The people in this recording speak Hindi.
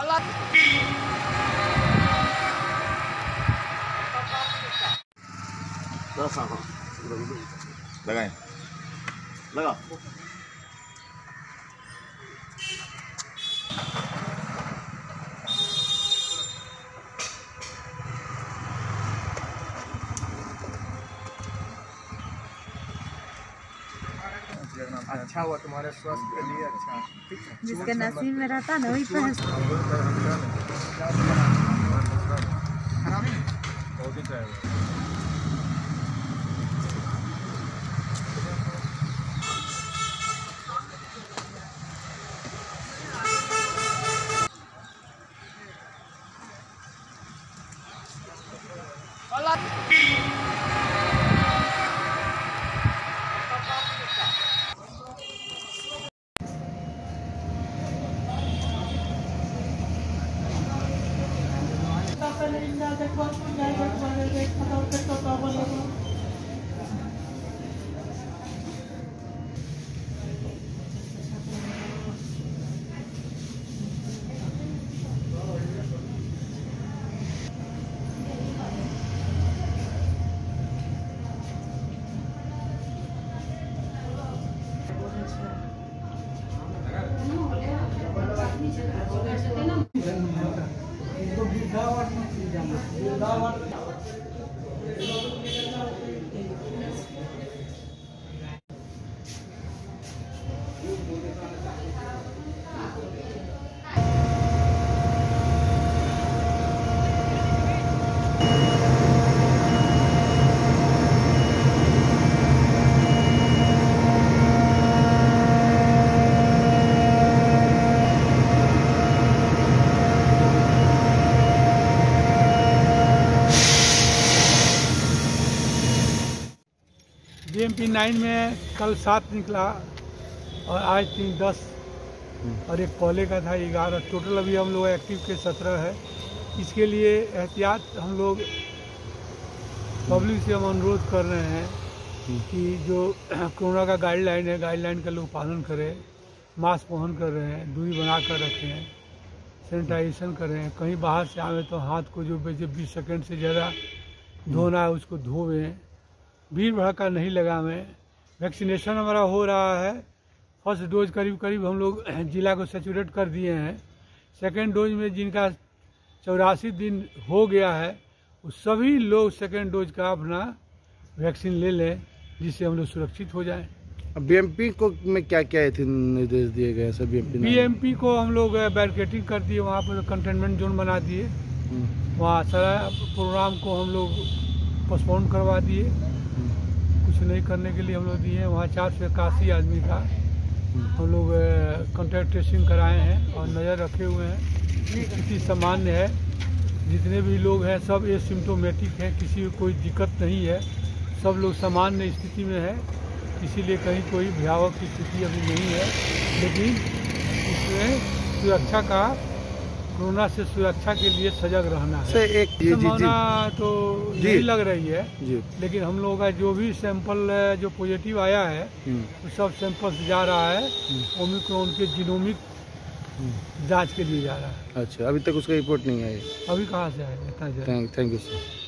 लगाएं, लगा। अच्छा हुआ तुम्हारे स्वास्थ्य के लिए अच्छा। जिसके नसीब में रहता ना वही पहनता। BMP 9 में कल 7 निकला और आज 10 और एक पहले का था 11। टोटल अभी हम लोग एक्टिव के 17 है। इसके लिए एहतियात हम लोग पब्लिक से हम अनुरोध कर रहे हैं कि जो कोरोना का गाइडलाइन है, गाइडलाइन का लोग पालन करें, मास्क पहन कर रहे हैं, दूरी बना कर रखें, सैनिटाइजेशन करें। कहीं बाहर से आए तो हाथ को जो 20 सेकंड से ज़्यादा धोना है उसको धोवें, भीड़ भड़का नहीं लगावें। वैक्सीनेशन हमारा हो रहा है। फर्स्ट डोज करीब हम लोग जिला को सैचुरेट कर दिए हैं। सेकेंड डोज में जिनका 84 दिन हो गया है वो सभी लोग सेकेंड डोज का अपना वैक्सीन ले लें, जिससे हम लोग सुरक्षित हो जाएं। BMP को में क्या क्या निर्देश दिए गए सब? BMP को हम लोग बैरिकेडिंग कर दिए, वहाँ पर कंटेनमेंट जोन बना दिए। वहाँ सारा प्रोग्राम को हम लोग पोस्टपोन करवा दिए, कुछ नहीं करने के लिए हम लोग दिए। वहाँ 481 आदमी का हम लोग कॉन्टैक्ट ट्रेसिंग कराए हैं और नज़र रखे हुए हैं। स्थिति सामान्य है, जितने भी लोग हैं सब एसिम्प्टोमेटिक हैं, किसी को कोई दिक्कत नहीं है, सब लोग सामान्य स्थिति में है। इसीलिए कहीं कोई भयावह की स्थिति अभी नहीं है। लेकिन इसमें सुरक्षा का, कोरोना से सुरक्षा के लिए सजग रहना है। एक संभावना तो नहीं लग रही है जी। लेकिन हम लोगों का जो भी सैंपल जो पॉजिटिव आया है वो सब सैंपल्स जा रहा है ओमिक्रॉन के जीनोमिक जांच के लिए जा रहा है। अच्छा, अभी तक उसका रिपोर्ट नहीं आई? अभी कहाँ से आएगा? Thank you sir.